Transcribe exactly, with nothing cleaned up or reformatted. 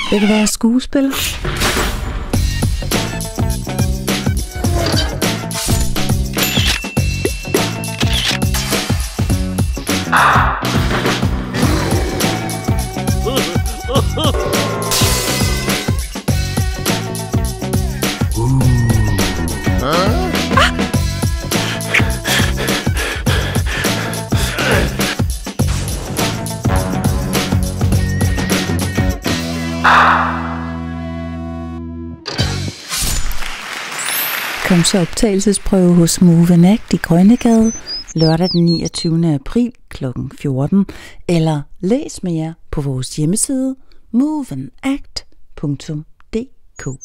Vil du være skuespiller? Kom så optagelsesprøve hos Move and Act i Grønnegade lørdag den niogtyvende april klokken fjorten, eller læs mere på vores hjemmeside move and act punktum d k.